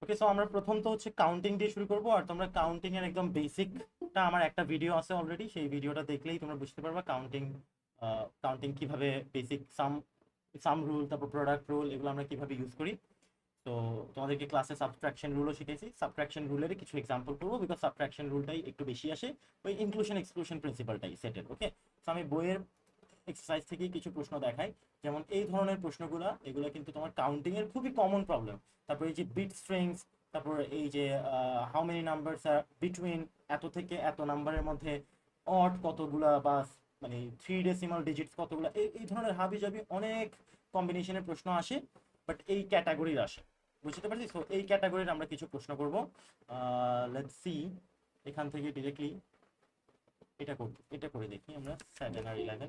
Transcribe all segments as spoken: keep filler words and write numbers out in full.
ওকে, so আমরা প্রথম তো হচ্ছে কাউন্টিং দিয়ে শুরু করবো। আর তোমরা কাউন্টিং এর একদম বেসিকটা আমার একটা ভিডিও আছে অলরেডি, সেই ভিডিওটা দেখলেই তোমরা বুঝতে পারবা কাউন্টিং কাউন্টিং কিভাবে বেসিক সাম সাম রুল, তারপর প্রোডাক্ট রুল, এগুলো আমরা কিভাবে ইউজ করি। তো তোমাদেরকে ক্লাসে সাবট্রাকশন রুলও শিখেছি, সাবট্রাকশন রুলের কিছু এক্সাম্পল করবো, বিকজ সাবট্রাকশন রুলটাই একটু বেশি আসে, ওই ইনক্লুশন এক্সক্লুশন প্রিন্সিপালটাই সেটের। ওকে, তো আমি বইয়ের এক্সারসাইজ থেকেই কিছু প্রশ্ন দেখাই, যেমন এই ধরনের প্রশ্নগুলো, এগুলো কিন্তু তোমার কাউন্টিং এর খুবই কমন প্রবলেম। তারপর এই যে বিট স্ট্রিংস, তারপর এই যে how many numbers are between এত থেকে এত নাম্বারের মধ্যে অড কতগুলা, বা মানে থ্রি ডেসিমাল ডিজিটস কতগুলা, এই এই ধরনের হাবি জাবি অনেক কম্বিনেশনের প্রশ্ন আসে, বাট এই ক্যাটাগরির আসে, বুঝতে পারছি। সো এই ক্যাটাগরির আমরা কিছু প্রশ্ন করব। লেটস সি, এখান থেকে ডিরেক্টলি এটা করব, এটা করে দেখি আমরা সেভেন আর ইলেভেন।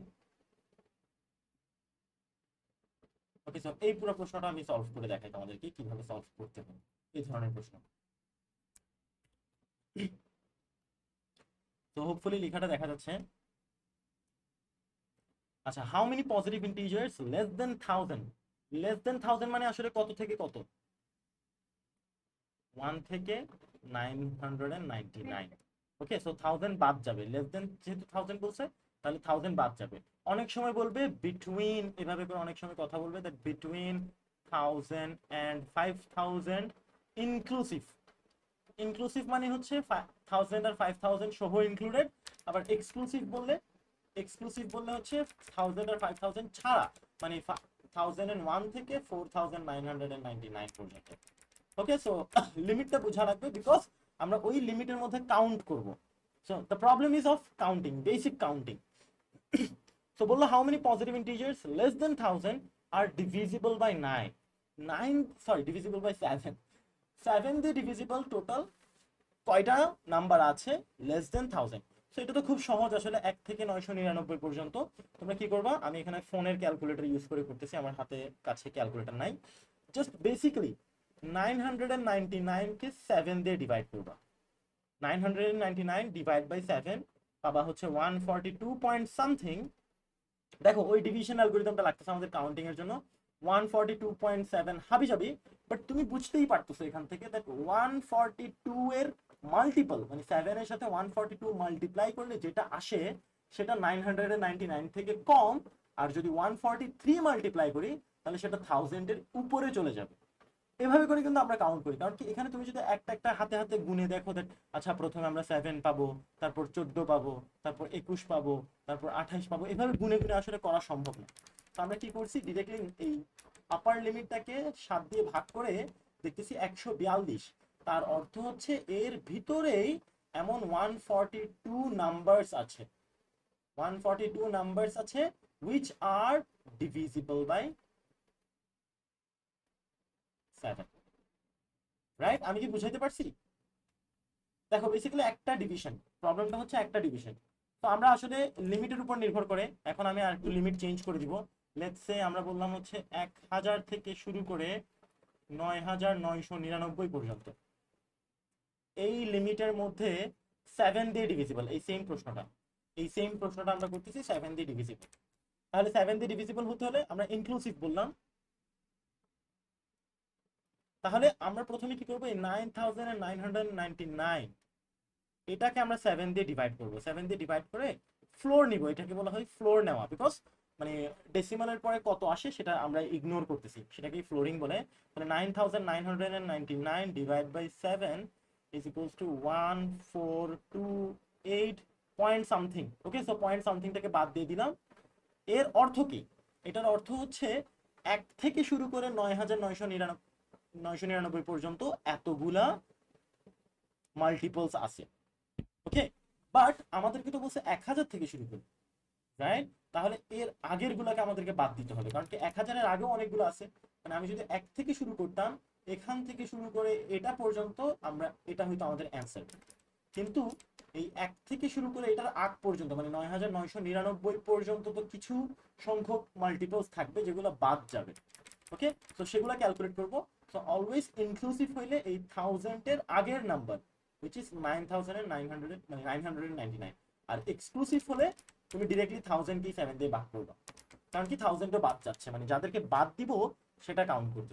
ওকে, সো এই পুরো প্রশ্নটা আমি সলভ করে দেখাই তোমাদেরকে কিভাবে সলভ করতে হবে এই ধরনের প্রশ্ন। তো হোপফুলি লেখাটা দেখা যাচ্ছে। আচ্ছা, how many positive integers less than thousand? Less than thousand মানে আসলে কত থেকে কত? ওয়ান থেকে nine hundred and ninety nine. Okay, so thousand বাদ যাবে, লেস দেন যেহেতু থাউজেন্ড বলছে, তাহলে থাউজেন্ড বাদ যাবে। অনেক সময় বলবে বিটুইন, এভাবে করে অনেক সময় কথা বলবে, that between thousand and five thousand inclusive. Inclusive মানে হচ্ছে থাউজেন্ড আর ফাইভ থাউজেন্ড সহ ইনক্লুডেড। আবার এক্সক্লুসিভ বললে, এক্সক্লুসিভ বললে হচ্ছে থাউজেন্ড আর ফাইভ থাউজেন্ড ছাড়া, মানে থাউজেন্ড এন্ড ওয়ান থেকে four thousand nine hundred and ninety nine পর্যন্ত। ওকে, সো লিমিটটা বোঝা রাখবে, বিকজ আমরা ওই লিমিটের মধ্যে কাউন্ট করব। So the problem is of counting, basic counting. So বললো how many positive integers less than thousand আর divisible by nine. Nine sorry divisible by seven. Seven দিয়ে ডিভিজিবল টোটাল কয়টা নাম্বার আছে লেস দেন থাউজেন্ড? সো এটা তো খুব সহজ আসলে, এক থেকে নয়শো নিরানব্বই পর্যন্ত। তোমরা কি করবা, আমি এখানে ফোনের ক্যালকুলেটর ইউজ করে করতেছি, আমার হাতে কাছে ক্যালকুলেটর নাই। Just basically nine hundred ninety nine কে সেভেন দিয়ে ডিভাইড করবা। Nine hundred ninety nine divide by seven পাবা হচ্ছে one forty two point something. দেখো ওই ডিভিশন অ্যালগরিদমটা লাগতেছে আমাদের কাউন্টিং এর জন্য, one forty two point seven হাবি যাবি। বাট তুমি বুঝতেই পারতেছো এখান থেকে দ্যাট ওয়ান ফর্টি টু এর মাল্টিপল, মানে সেভেন এর সাথে ওয়ান ফর্টি টু মাল্টিপ্লাই করলে যেটা আসে সেটা নাইন হান্ড্রেড নাইনটি নাইন থেকে কম। আর যদি ওয়ান ফর্টি থ্রি মাল্টিপ্লাই করি তাহলে সেটা থাউজেন্ডের উপরে চলে যাবে। এভাবে করে কিন্তু আমরা কাউন্ট করি, কারণ কি এখানে তুমি যদি একটা একটা হাতে হাতে গুনে দেখো, দেখ আচ্ছা প্রথমে আমরা সেভেন পাবো, তারপর চোদ্দ পাবো, তারপর একুশ পাবো, তারপর আঠাইশ পাবো, এভাবে গুনে গুনে আসলে করা সম্ভব না। তো আমরা কি করছি, ডিরেক্টলি এই আপার লিমিটটাকে সাত দিয়ে ভাগ করে দেখতেছি একশো বিয়াল্লিশ। তার অর্থ হচ্ছে এর ভিতরেই এমন ওয়ান ফর্টি টু নাম্বারস আছে, ওয়ান ফর্টি টু নাম্বারস আছে which are divisible by seven. Right, আমি কি বুঝাইতে পারছি? দেখো বেসিক্যালি একটা ডিভিশন, প্রবলেমটা হচ্ছে একটা ডিভিশন। তো আমরা আসলে লিমিটের উপর নির্ভর করে, এখন আমি আর একটু লিমিট চেঞ্জ করে দিব। লেটস সে আমরা বললাম হচ্ছে এক হাজার থেকে শুরু করে নয় হাজার নয়শো নিরানব্বই পর্যন্ত, এই লিমিটের মধ্যে সেভেন দিয়ে ডিভিজিবল, এই সেম প্রশ্নটা, এই সেম প্রশ্নটা আমরা করতেছি সেভেন দিয়ে ডিভিজিবল। তাহলে সেভেন দিয়ে ডিভিজিবল হতে হলে আমরা ইনক্লুসিভ বললাম। তাহলে আমরা প্রথমে কি করবো, এই nine thousand nine hundred ninety nine এটাকে আমরা সেভেন দিয়ে ডিভাইড করবো। সেভেন দিয়ে ডিভাইড করে ফ্লোর নিব, এটাকে বলা হয় ফ্লোর নেওয়া, বিকজ মানে ডেসিমালের পরে কত আসে সেটা আমরা ইগনোর করতেছি, সেটাকে ফ্লোরিং বলে। মানে nine thousand nine hundred ninety nine divide by seven is equals to one four two eight point something. Okay, so point সামথিংটাকে বাদ দিয়ে দিলাম। এর অর্থ কি? এটার অর্থ হচ্ছে এক থেকে শুরু করে নয় হাজার নয়শো নিরানব্বই নয়শো নিরানব্বই পর্যন্ত এতগুলা মাল্টিপলস আছে। ওকে, বাট আমাদেরকে তো বলছে এক হাজার থেকে শুরু করে, রাইট? তাহলে এর আগের গুলাকে আমাদেরকে বাদ দিতে হবে, কারণ কি এক হাজারের আগেও অনেকগুলো আছে। মানে আমি যদি এক থেকে শুরু করতাম, এখান থেকে শুরু করে এটা পর্যন্ত, আমরা এটা হয়তো আমাদের অ্যান্সার। কিন্তু এই এক থেকে শুরু করে এটার আগ পর্যন্ত, মানে নয় হাজার নয়শো নিরানব্বই পর্যন্ত তো কিছু সংখ্যক মাল্টিপলস থাকবে যেগুলো বাদ যাবে। ওকে, তো সেগুলো ক্যালকুলেট করবো। সো অলওয়েজ ইনক্লুসিভ হইলে এই থাউজেন্ডের আগের number which is nine thousand nine hundred মানে নাইন হান্ড্রেড নাইনটি নাইন। আর এক্সক্লুসিভ হলে তুমি ডিরেক্টলি থাউজেন্ডকেই সেভেন দিয়ে ভাগ করবা, কারণ কি থাউজেন্ডও বাদ যাচ্ছে, মানে যাদেরকে বাদ দিব সেটা কাউন্ট করতেছে।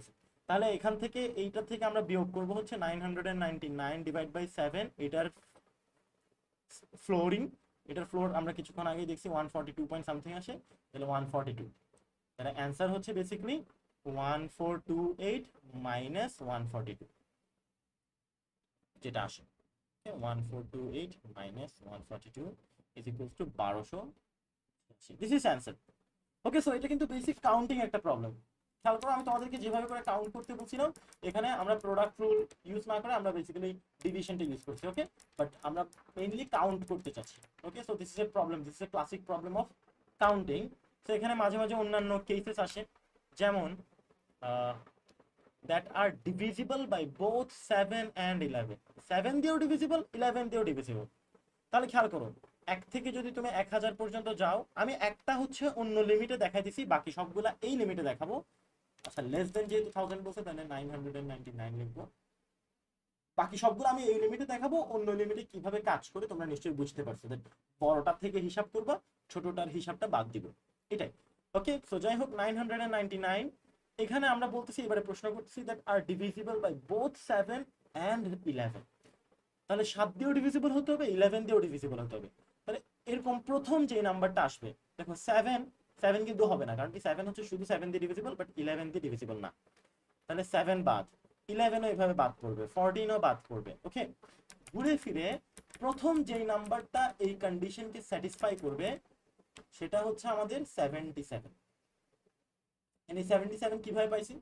তাহলে এখান থেকে এইটা থেকে আমরা বিয়োগ করব হচ্ছে nine hundred ninety nine divide by seven, এটার ফ্লোরিং, এটার ফ্লোর আমরা কিছুক্ষণ আগেই দেখছি one forty two point something আসে, তাহলে ওয়ান ফর্টি টু, তাহলে অ্যান্সার হচ্ছে basically one four two eight minus one forty two যেটা আসে, one four two eight minus one forty two is equals to বারোশো। This is answer. Okay, so এটা কিন্তু basic counting একটা problem. খেয়াল করো আমি তোমাদেরকে যেভাবে করে কাউন্ট করতে বলছিলাম, এখানে আমরা প্রোডাক্ট রুল ইউজ না করে আমরা বেসিক্যালি ডিভিশনটা ইউজ করছি। ওকে, বাট আমরা মেইনলি কাউন্ট করতে চাচ্ছি। Okay, so this is a problem, this is a classic problem of counting. সো এখানে মাঝে মাঝে অন্যান্য কেসেস আসে, যেমন that are divisible by both seven and eleven. Seven দিয়েও ডিভিজিবল, ইলেভেন দিয়েও ডিভিজিবল। তাহলে খেয়াল করো, এক থেকে যদি তুমি এক হাজার পর্যন্ত যাও, আমি একটা হচ্ছে অন্য লিমিটে দেখাই দিছি, বাকি সবগুলা এই লিমিটে দেখাবো। আচ্ছা, লেস দেন যেহেতু থাউজেন্ড বলছে, তাহলে নাইন হান্ড্রেড নাইনটি নাইন লিখবো। বাকি সবগুলো আমি এই লিমিটে দেখাবো, অন্য লিমিটে কিভাবে কাজ করে তোমরা নিশ্চয়ই বুঝতে পারছো। দ্যাট বড়টার থেকে হিসাব করবা, ছোটটার হিসাবটা বাদ দিব, এটাই। ওকে, সো যাই হোক, নাইন হান্ড্রেড নাইনটি নাইন এখানে আমরা বলতেছি, এবারে প্রশ্ন করতেছি that are divisible by both seven and eleven. তাহলে সাত দিয়েও ডিভিজিবল হতে হবে, ইলেভেন দিয়েও ডিভিজিবল হতে হবে। তাহলে এরকম প্রথম যে নাম্বারটা আসবে, দেখো সেভেন, সেভেন কিন্তু হবে না, কারণ কি সেভেন হচ্ছে শুধু সেভেন দিয়ে ডিভিজিবল, বাট ইলেভেন দিয়ে ডিভিজিবল না। তাহলে সেভেন বাদ, ইলেভেনও এভাবে বাদ পড়বে, ফোরটিনও বাদ পড়বে। ওকে, ঘুরে ফিরে প্রথম যেই নাম্বারটা এই কন্ডিশনকে স্যাটিসফাই করবে সেটা হচ্ছে আমাদের সেভেন্টি সেভেন। এই সেভেন্টি সেভেন কিভাবে পাইছি?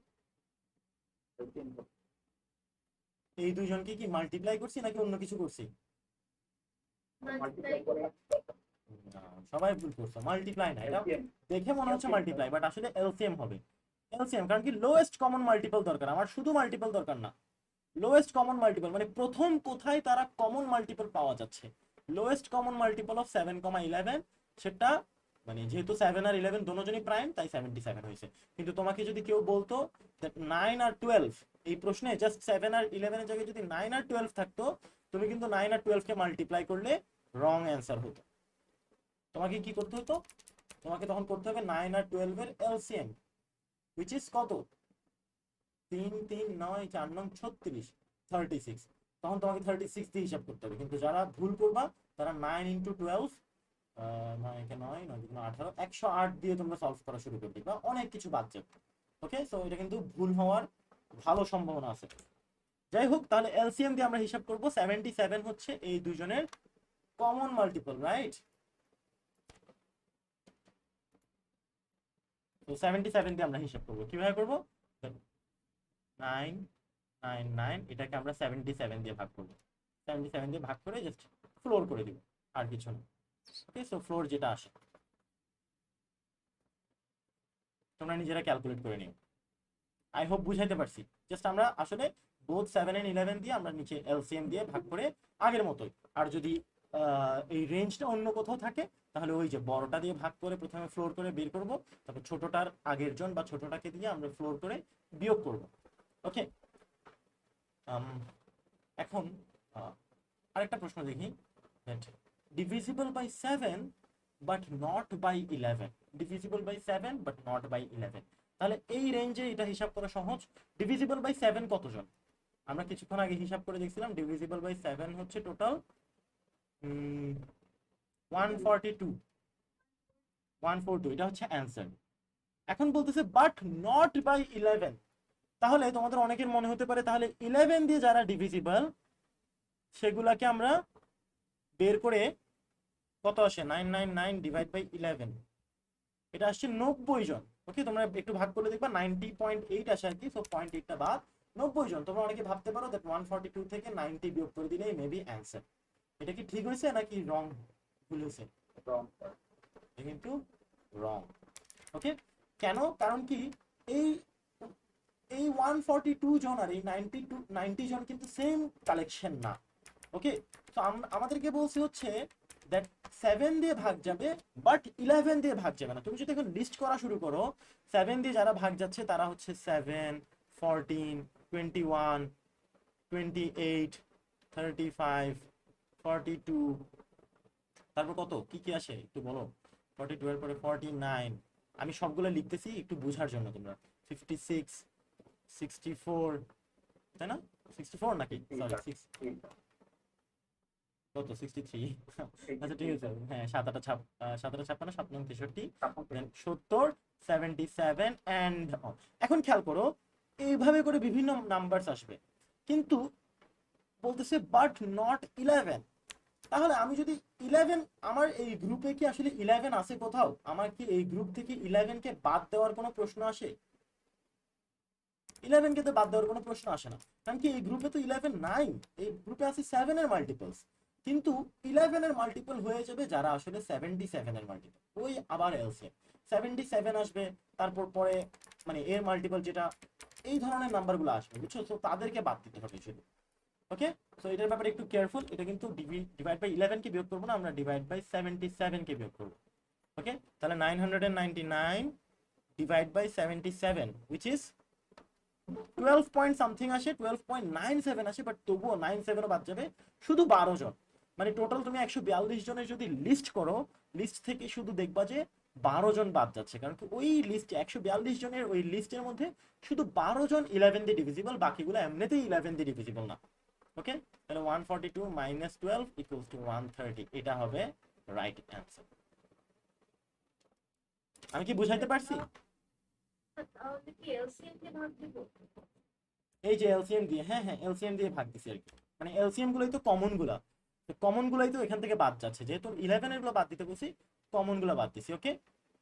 এই দুইজনকে কি মাল্টিপ্লাই করছি নাকি অন্য কিছু করছি? সবাই ভুল করছো, মাল্টিপ্লাই না, এটা দেখে মনে হচ্ছে মাল্টিপ্লাই, বাট আসলে এলসিএম হবে। এলসিএম, কারণ কি লোয়েস্ট কমন মাল্টিপল দরকার আমার, শুধু মাল্টিপল দরকার না, লোয়েস্ট কমন মাল্টিপল মানে প্রথম কোথায় তারা কমন মাল্টিপল পাওয়া যাচ্ছে। Lowest common multiple of seven comma eleven, সেটা মানে যেহেতু সেভেন আর ইলেভেন দুজনই প্রাইম, তাই সেভেন্টি সেভেন হয়েছে। কিন্তু তোমাকে যদি কেউ বলতো নাইন আর টুয়েলভ, এই প্রশ্নে জাস্ট সেভেন আর ইলেভেনের জায়গায় যদি নাইন আর টুয়েলভ থাকতো, তুমি কিন্তু নাইন আর টুয়েলভকে মাল্টিপ্লাই করলে রং অ্যান্সার হতো। তোমাকে কি করতে হতো? তোমাকে তখন করতে হবে নাইন আর টুয়েলভ এর এলসিএম, হুইচ ইজ কত? তিন তিন নয় চার নং ছত্রিশ, থার্টি সিক্স। তখন তোমাকে থার্টি সিক্স দিয়ে হিসাব করতে হবে। কিন্তু যারা ভুল করবা তারা নাইন ইন্টু টুয়েলভ, নয় নয় নয় আঠারো, একশো আট দিয়ে তোমরা সলভ করা শুরু করে দিবা, অনেক কিছু বাদ যাবে। ওকে, সো এটা কিন্তু ভুল হওয়ার ভালো সম্ভাবনা আছে। যাই হোক, তাহলে এলসিএম দিয়ে আমরা হিসাব করব, সেভেন্টি সেভেন হচ্ছে এই দুজনের কমন মাল্টিপল, রাইট? তো সেভেন্টি সেভেন দিয়ে আমরা হিসাব করবো, কিভাবে করবো? নাইন নাইন নাইন, এটাকে আমরা সেভেন্টি সেভেন দিয়ে ভাগ করবো, সেভেন্টি সেভেন দিয়ে ভাগ করে জাস্ট ফ্লোর করে দিব, আর কিছু না। ওকে, সো ফ্লোর যেটা আসে তোমরা নিজেরা ক্যালকুলেট করে নিও। আই হোপ বুঝাইতে পারছি। জাস্ট আমরা আসলে বোথ সেভেন এন্ড ইলেভেন দিয়ে আমরা নিচে এলসিএম দিয়ে ভাগ করে আগের মতোই। আর যদি এই রেঞ্জটা অন্য কোথাও থাকে, তাহলে ওই যে বড়টা দিয়ে ভাগ করে প্রথমে ফ্লোর করে বের করব, তারপর ছোটটার আগের জন বা ছোটটাকে দিয়ে আমরা ফ্লোর করে বিয়োগ করব। ওকে, এখন আরেকটা প্রশ্ন দেখি, divisible by seven but not by eleven, divisible by seven but not by eleven. তাহলে এই রেঞ্জে এটা হিসাব করা সহজ। ডিভিজিবল বাই সেভেন কতজন? আমরা কিছুক্ষণ আগে হিসাব করে দেখছিলাম, ডিভিজিবল বাই সেভেন হচ্ছে total one forty two, one four two, এটা হচ্ছে অ্যান্সার। এখন বলতেছে বাট নট বাই ইলেভেন। তাহলে তোমাদের অনেকের মনে হতে পারে তাহলে ইলেভেন দিয়ে যারা ডিভিজিবল সেগুলাকে আমরা বের করে কত আসে, nine nine nine divide by eleven, এটা আসছে নব্বই জন। ওকে, তোমরা একটু ভাগ করে দেখবা নাইনটি পয়েন্ট এইট আসে আর কি, সো পয়েন্ট এইটটা বাদ, নব্বই জন। তোমরা অনেকে ভাবতে পারো দ্যাট ওয়ান ফর্টি টু থেকে নাইনটি বিয়োগ করে দিলেই মেবি অ্যান্সার। এটা কি ঠিক হয়েছে নাকি রং, ভুল হয়েছে? রং, কিন্তু রং। ওকে, কেন? কারণ কি এই এই ওয়ান ফর্টি টু জন আর এই নাইনটি টু নাইনটি জন কিন্তু সেম কালেকশন না। ওকে, তো আমাদেরকে বলছে হচ্ছে দ্যাট সেভেন দিয়ে ভাগ যাবে বাট ইলেভেন দিয়ে ভাগ যাবে না। তুমি যদি এখন লিস্ট করা শুরু করো, সেভেন দিয়ে যারা ভাগ যাচ্ছে তারা হচ্ছে seven, fourteen, twenty one, twenty eight, thirty five, forty two, তারপর কত কি কি আসে একটু বলো? ফর্টি টু এর পরে ফর্টি নাইন, আমি সবগুলো লিখতেছি একটু বোঝার জন্য তোমরা, ফিফটি সিক্স, সিক্সটি ফোর, তাই না? সিক্সটি ফোর নাকি, সরি কত, সিক্সটি থ্রি। আচ্ছা ঠিক আছে, হ্যাঁ সাত আটা ছাপ সাত আটা ছাপ্পান্ন, সাত নং তেষট্টি, সত্তর, সেভেন্টি সেভেন অ্যান্ড। এখন খেয়াল করো এইভাবে করে বিভিন্ন নাম্বারস আসবে, কিন্তু বলতেছে বাট নট ইলেভেন। তাহলে আমি যদি ইলেভেন, আমার এই গ্রুপে কি আসলে ইলেভেন আছে কোথাও? আমার কি এই গ্রুপ থেকে ইলেভেন কে বাদ দেওয়ার কোনো প্রশ্ন আসে? ইলেভেন কে তো বাদ দেওয়ার কোনো প্রশ্ন আসে না, কারণ কি এই গ্রুপে তো ইলেভেন নাই। এই গ্রুপে আছে সেভেন এর মাল্টিপলস, কিন্তু ইলেভেন এর মাল্টিপল হয়ে যাবে যারা আসলে সেভেন্টি সেভেন এর মাল্টিপল, ওই আবার এলসিএম সেভেন্টি সেভেন আসবে, তারপর পরে মানে এর মাল্টিপল যেটা, এই ধরনের নাম্বারগুলো আসবে, বুঝছো? তো তাদেরকে বাদ দিতে হবে শুধু। ওকে, সো এটার ব্যাপারে একটু কেয়ারফুল। এটা কিন্তু ডিভাইড বাই ইলেভেন কে বিয়োগ করবো না, আমরা ডিভাইড বাই সেভেন্টি সেভেন কে বিয়োগ করবো। ওকে, তাহলে nine hundred ninety nine divide by seventy seven, which is twelve point something আসে, টুয়েলভ পয়েন্ট নাইন সেভেন আসে, বাট তবুও নাইন সেভেনও বাদ যাবে, শুধু বারো জন। মানে টোটাল তুমি একশো বিয়াল্লিশ জনের যদি লিস্ট করো, লিস্ট থেকে শুধু দেখবা যে বারো জন বাদ যাচ্ছে, কারণ কি ওই লিস্ট একশো বিয়াল্লিশ জনের ওই লিস্টের মধ্যে শুধু বারো জন ইলেভেন দিয়ে ডিভিজিবল, বাকিগুলো এমনিতেই ইলেভেন দিয়ে ডিভিজিবল না। ওকে, তাহলে one forty two minus twelve equals to one thirty, এটা হবে রাইট অ্যান্সার। আমি কি বুঝাইতে পারছি? এই যে এলসিএম দিয়ে, হ্যাঁ হ্যাঁ এলসিএম দিয়ে ভাগ দিছি আর কি, মানে এলসিএম গুলোই তো কমন গুলা, তো কমন গুলাই তো এখান থেকে বাদ যাচ্ছে, যেহেতু ইলেভেন এর গুলো বাদ দিতে বলছি, কমন গুলো বাদ দিছি। ওকে,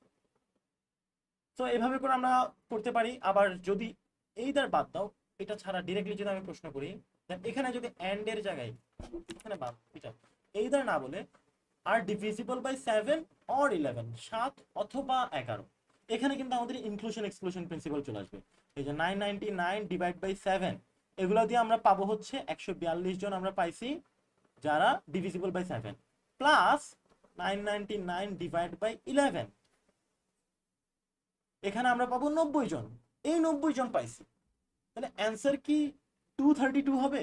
তো এভাবে করে আমরা করতে পারি। আবার যদি এইটার বাদ দাও, এটা ছাড়া ডিরেক্টলি যদি আমি প্রশ্ন করি, এখানে যদি এন্ড এর জায়গায় এখানে বাদ এটা এইদার না বলে are divisible by seven or eleven, সাত অথবা এগারো, এখানে কিন্তু আমাদের ইনক্লুশন এক্সক্লুশন প্রিন্সিপাল চলে আসবে। এই যে nine ninety nine divide by seven, এগুলো দিয়ে আমরা পাবো হচ্ছে একশো বিয়াল্লিশ জন আমরা পাইছি যারা divisible by seven, plus nine ninety nine divide by eleven, এখানে আমরা পাবো নব্বই জন, এই নব্বই জন পাইছি। তাহলে অ্যান্সার কি টু থার্টি টু হবে?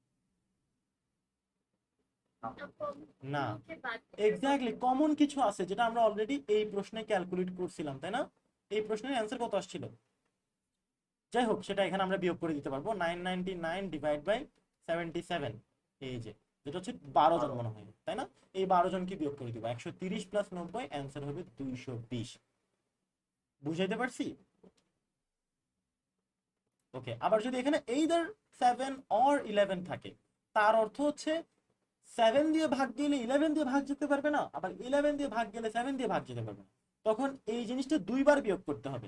না, এক্স্যাক্টলি কমন কিছু আছে যেটা আমরা অলরেডি এই প্রশ্নে ক্যালকুলেট করছিলাম, তাই না? এই প্রশ্নের অ্যান্সার কত আসছিল? যাই হোক, সেটা এখানে আমরা বিয়োগ করে দিতে পারবো, nine ninety nine divide by seventy seven, এই যে যেটা হচ্ছে বারো জন মনে হয়, তাই না? এই বারো জনকে বিয়োগ করে দিব, একশো তিরিশ প্লাস নব্বই, অ্যান্সার হবে দুইশো বিশ। বুঝাইতে পারছি? ওকে, আবার যদি এখানে এইদার সেভেন অর ইলেভেন থাকে, তার অর্থ হচ্ছে সেভেন দিয়ে ভাগ গেলে ইলেভেন দিয়ে ভাগ যেতে পারবে না, আবার ইলেভেন দিয়ে ভাগ গেলে সেভেন দিয়ে ভাগ যেতে পারবে না, তখন এই জিনিসটা দুইবার বিয়োগ করতে হবে,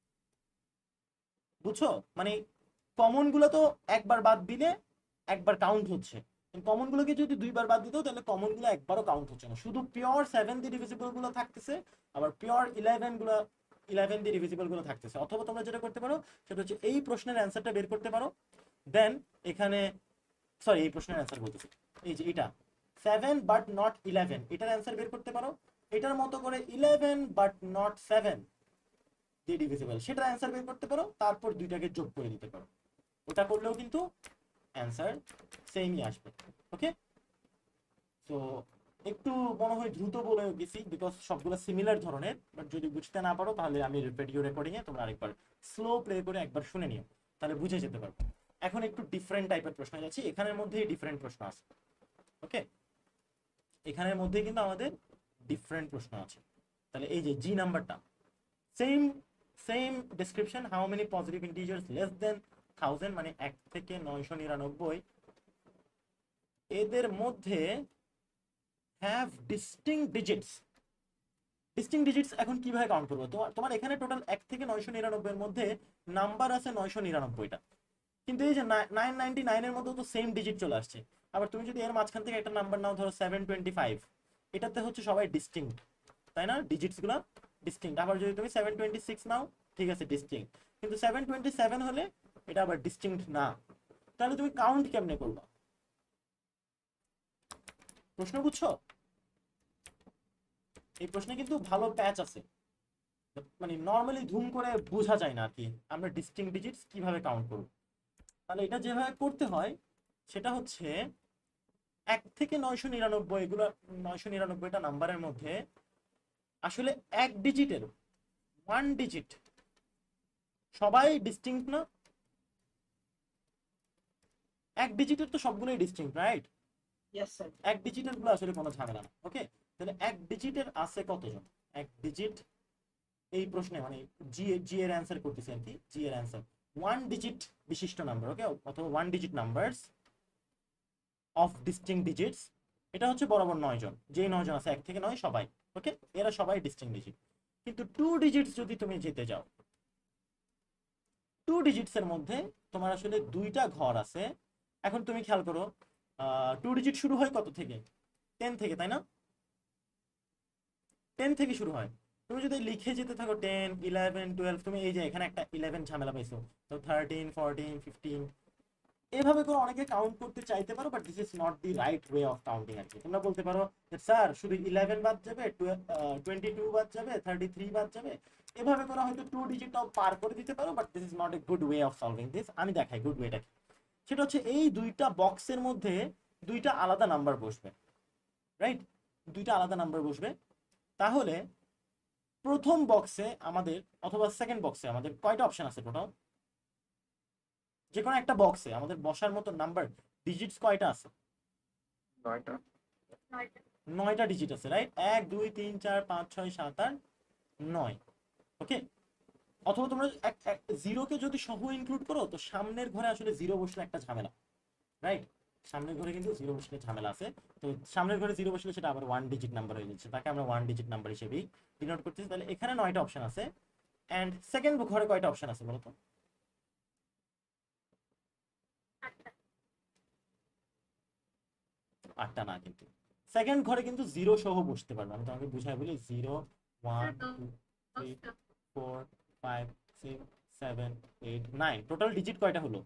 বুঝছো? মানে কমন গুলো তো একবার বাদ দিলে একবার কাউন্ট হচ্ছে, কমন গুলোকে যদি দুইবার বাদ দিত তাহলে কমন গুলো একবারও কাউন্ট হচ্ছে না, শুধু পিওর সেভেন দিয়ে ডিভিজিবল গুলো থাকতেছে, আবার পিওর ইলেভেন গুলো ইলেভেন দিয়ে ডিভিজিবল গুলো থাকতেছে। অথবা তোমরা যেটা করতে পারো সেটা হচ্ছে এই প্রশ্নের অ্যান্সারটা বের করতে পারো, দেন এখানে সরি এই প্রশ্নের অ্যান্সার বলতেছি, এই যে এটা সেভেন বাট নট ইলেভেন, এটার অ্যান্সার বের করতে পারো, এটার মতো করে ইলেভেন বাট নট সেভেন দিয়ে ডিভিজিবল, সেটার অ্যান্সার বের করতে পারো, তারপর দুইটাকে যোগ করে দিতে পারো, ওটা করলেও কিন্তু অ্যান্সার সেমই আসবে। ওকে, তো একটু মনে হয় দ্রুত বলে গেছি বিকজ সবগুলো সিমিলার ধরনের, বাট যদি বুঝতে না পারো তাহলে আমি ভিডিও রেকর্ডিং এ তোমরা আরেকবার স্লো প্লে করে একবার শুনে নিও, তাহলে বুঝে যেতে পারবে। এখন একটু ডিফারেন্ট টাইপের প্রশ্ন যাচ্ছি, এখানের মধ্যেই ডিফারেন্ট প্রশ্ন আছে। ওকে, এখানের মধ্যে কিন্তু আমাদের ডিফারেন্ট প্রশ্ন আছে। তাহলে এই যে জি নাম্বারটা, same same description, how many positive integers less than thousand, মানে এক থেকে নয়শো নিরানব্বই, এদের মধ্যে have distinct digits. Distinct digits এখন কিভাবে কাউন্ট করবো? তোমার তোমার এখানে টোটাল এক থেকে নয়শো নিরানব্বই এর মধ্যে নাম্বার আছে নয়শো নিরানব্বইটা, কিন্তু এই যে নাইন নাইনটি নাইন এর মধ্যে তো সেম ডিজিট চলে আসছে। আবার তুমি যদি এর মাঝখান থেকে একটা নাম্বার নাও, ধরো সেভেন টোয়েন্টি ফাইভ, এটাতে হচ্ছে সবাই ডিস্টিংক্ট, তাই না? ডিজিটস গুলো ডিস্টিংক্ট। আবার যদি তুমি সেভেন টোয়েন্টি সিক্স নাও, ঠিক আছে ডিস্টিংক্ট, কিন্তু সেভেন টোয়েন্টি সেভেন হলে এটা আবার ডিস্টিংক্ট না, তাহলে তুমি কাউন্ট কেমনে করবা? প্রশ্ন বুঝছো? এই প্রশ্নে কিন্তু ভালো প্যাচ আছে, মানে নর্মালি ধুম করে বোঝা যায় না আর কি আমরা ডিস্টিংক্ট ডিজিটস কিভাবে কাউন্ট করব। তাহলে এটা যেভাবে করতে হয় সেটা হচ্ছে এক থেকে নয়শো নিরানব্বই, এগুলো নয়শো নিরানব্বইটা নাম্বারের মধ্যে আসলে এক ডিজিটের ওয়ান ডিজিট সবাই ডিস্টিংক্ট না, এক ডিজিটের তো সবগুলোই ডিস্টিংক্ট, রাইট? Yes sir. এক ডিজিটের গুলো আসলে কোনো ঝামেলা না। ওকে, তাহলে এক ডিজিটের আছে কতজন? এক ডিজিট এই প্রশ্নে মানে জি জি এর অ্যান্সার করতেছি আর কি। জি এর অ্যান্সার ওয়ান ডিজিট বিশিষ্ট নাম্বার, ওকে, অথবা one digit numbers of distinct digits, এটা হচ্ছে বরাবর নয় জন। যেই নয় জন আছে এক থেকে নয় সবাই, ওকে, এরা সবাই ডিস্টিংক্ট ডিজিট। কিন্তু টু ডিজিটস যদি তুমি যেতে যাও, টু ডিজিটস এর মধ্যে তোমার আসলে দুইটা ঘর আছে। এখন তুমি খেয়াল করো, টু ডিজিট শুরু হয় কত থেকে? টেন থেকে, তাই না? টেন থেকে শুরু হয়। তুমি যদি লিখে যেতে থাকো টেন ইলেভেন টুয়েলভ, তুমি এই যে এখানে একটা ইলেভেন ঝামেলা পাইছো, তো থার্টিন ফোরটিন ফিফটিন এভাবে করে অনেকে কাউন্ট করতে চাইতে পারো, but this is not the right way of counting আর কি। তোমরা বলতে পারো স্যার শুধু ইলেভেন বাদ যাবে, টোয়েন্টি টু বাদ যাবে, থার্টি থ্রি বাদ যাবে, এভাবে করে হয়তো টু ডিজিটটাও পার করে দিতে পারো, but this is not a good way of solving this. আমি দেখাই গুড ওয়েটা কি। সেটা হচ্ছে এই দুইটা বক্সের মধ্যে দুইটা আলাদা নাম্বার বসবে, রাইট? দুইটা আলাদা নাম্বার বসবে। তাহলে প্রথম বক্সে আমাদের অথবা সেকেন্ড বক্সে আমাদের কয়টা অপশন আছে টোটাল? যে কোনো একটা বক্সে আমাদের বসার মতো নাম্বার ডিজিটস কয়টা আছে? নয়টা। নয়টা ডিজিট আছে, রাইট? এক দুই তিন চার পাঁচ ছয় সাত আট নয়, ওকে। অথবা তোমরা জিরোকে যদি সহ ইনক্লুড করো, তো সামনের ঘরে আসলে জিরো বসলে একটা ঝামেলা, রাইট? সামনের ঘরে কিন্তু জিরো বসলে ঝামেলা আছে। তো সামনের ঘরে জিরো বসলে সেটা আবার ওয়ান ডিজিট নাম্বার হয়ে যাচ্ছে, তাকে আমরা ওয়ান ডিজিট নাম্বার হিসেবেই ডিনোট করতেছি। তাহলে এখানে নয়টা অপশন আছে। এন্ড সেকেন্ড ঘরে কয়টা অপশন আছে বলো তো? আটটা না, কিন্তু সেকেন্ড ঘরে কিন্তু জিরো সহ বসতে পারবে। আমি তোমাকে বুঝাই বলি, zero one two three four five six seven eight nine, total digit কয়টা হলো?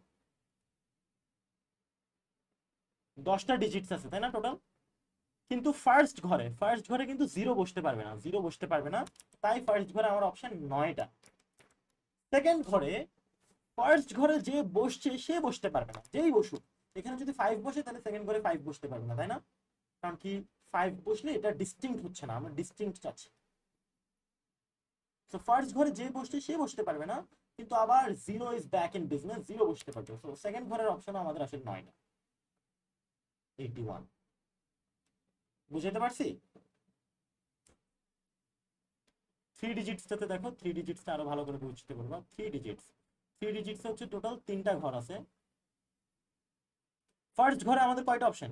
দশটা ডিজিটস আছে, তাই না টোটাল? কিন্তু ফার্স্ট ঘরে ফার্স্ট ঘরে কিন্তু জিরো বসতে পারবে না, জিরো বসতে পারবে না, তাই ফার্স্ট ঘরে আমার অপশন নয়টা। সেকেন্ড ঘরে ফার্স্ট ঘরে যে বসছে সে বসতে পারবে না, যেই বসুক। এখানে যদি ফাইভ বসে তাহলে সেকেন্ড ঘরে ফাইভ বসতে পারবে না, তাই না? কারণ কি, ফাইভ বসলে এটা ডিস্টিংক্ট হচ্ছে না, আমরা ডিস্টিংক্ট চাচ্ছি। সো ফার্স্ট ঘরে যে বসছে সে বসতে পারবে না, কিন্তু আবার zero is back in business, zero বসতে পারবে। সো সেকেন্ড ঘরের অপশন আমাদের আসলে নয়টা, এইটি ওয়ান। বুঝাইতে পারছি? থ্রি ডিজিটসটাতে দেখো, থ্রি ডিজিটসটা আরো ভালো করে বুঝতে পারবো। থ্রি ডিজিটস থ্রি ডিজিটস হচ্ছে টোটাল তিনটা ঘর আছে। ফার্স্ট ঘরে আমাদের কয়টা অপশন?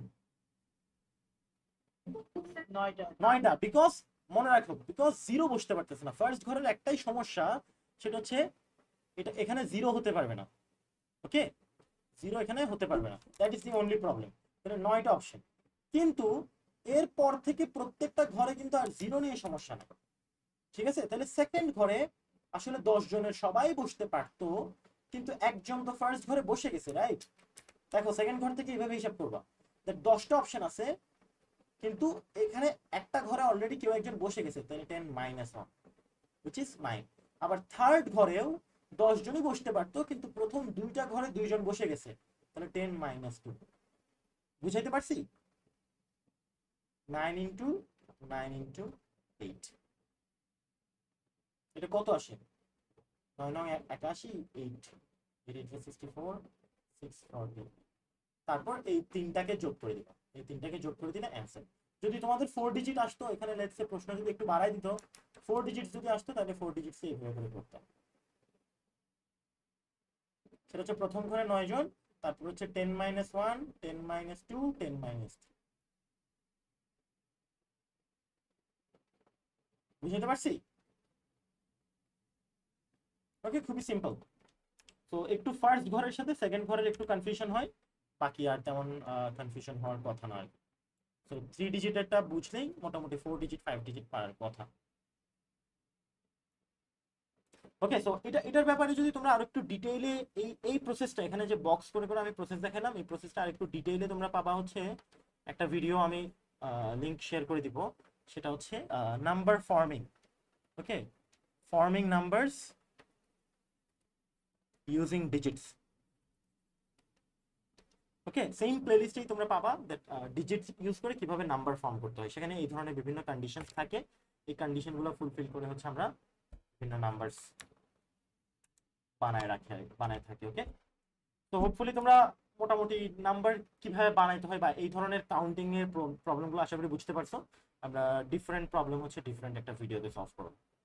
নয়টা। নয়টা। বিকজ মনে রাখো, বিকজ জিরো বসতে পারতেছে না। ফার্স্ট ঘরের একটাই সমস্যা, সেটা হচ্ছে এটা এখানে জিরো হতে পারবে না, ওকে, জিরো এখানে হতে পারবে না, that is the only problem. তাহলে নয়টা অপশন, কিন্তু এরপর থেকে প্রত্যেকটা ঘরে কিন্তু আর জিরো নিয়ে সমস্যা নেই, ঠিক আছে? তাহলে সেকেন্ড ঘরে আসলে দশ জনের সবাই বসতে পারতো, কিন্তু একজন তো ফার্স্ট ঘরে বসে গেছে, রাইট? দেখো সেকেন্ড ঘর থেকে এইভাবে হিসাব করবা, দশটা অপশন আছে, কিন্তু এখানে একটা ঘরে অলরেডি কেউ একজন বসে গেছে, তাহলে ten minus one, which is nine. আবার থার্ড ঘরেও দশ জনই বসতে পারতো, কিন্তু প্রথম দুইটা ঘরে দুইজন বসে গেছে, তাহলে টেন মাইনাস টু। বুঝাইতে পারছি? Nine into nine into eight, এটা কত আসে? নয় নয় একাশি, eight eight sixty four, six forty. তারপর এই তিনটাকে যোগ করে দিবা, এই তিনটাকে যোগ করে দিলে অ্যান্সার। যদি তোমাদের ফোর ডিজিট আসতো, এখানে লেটস সে প্রশ্ন যদি একটু বাড়াই দিত, ফোর ডিজিট যদি আসতো, তাহলে ফোর ডিজিট এইভাবে করে করতাম। সেটা হচ্ছে প্রথম ঘরে নয় জন, তারপর হচ্ছে ten minus one, ten minus two, ten minus three. বুঝতে পারছি? ওকে, খুবই সিম্পল। তো একটু ফার্স্ট ঘরের সাথে সেকেন্ড ঘরের একটু কনফিউশন হয়, বাকি আর তেমন কনফিউশন হওয়ার কথা নয়। তো থ্রি ডিজিটেরটা বুঝলেই মোটামুটি ফোর ডিজিট ফাইভ ডিজিট পারার কথা। ওকে, সো এটা এটার ব্যাপারে যদি তোমরা আরো একটু ডিটেইলে এই এই প্রসেসটা, এখানে যে বক্স করে করে আমি প্রসেস দেখালাম, এই প্রসেসটা আরেকটু ডিটেইলে তোমরা পাবা হচ্ছে একটা ভিডিও, আমি লিংক শেয়ার করে দিব। সেটা হচ্ছে number forming, okay, forming numbers using digits. Okay, same প্লেলিস্টেই তোমরা পাবা দ্যাট ডিজিটস ইউজ করে কিভাবে নাম্বার ফর্ম করতে হয়। সেখানে এই ধরনের বিভিন্ন কন্ডিশনস থাকে, এই কন্ডিশনগুলো ফুলফিল করে হচ্ছে আমরা বিভিন্ন নাম্বারস বানায় রাখি বানায় থাকি। ওকে, তো হোপফুলি তোমরা মোটামুটি নাম্বার কিভাবে বানাইতে হয় বা এই ধরনের কাউন্টিং এর প্রবলেমগুলো আশা করি বুঝতে পারছো। আমরা ডিফারেন্ট প্রবলেম হচ্ছে ডিফারেন্ট একটা ভিডিওতে সলভ করব।